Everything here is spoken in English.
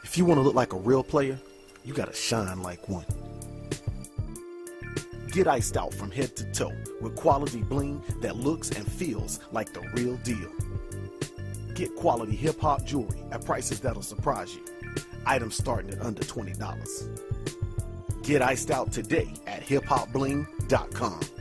If you want to look like a real player, you gotta shine like one. Get iced out from head to toe with quality bling that looks and feels like the real deal. Get quality hip-hop jewelry at prices that'll surprise you. Items starting at under $20. Get iced out today at hiphopbling.com.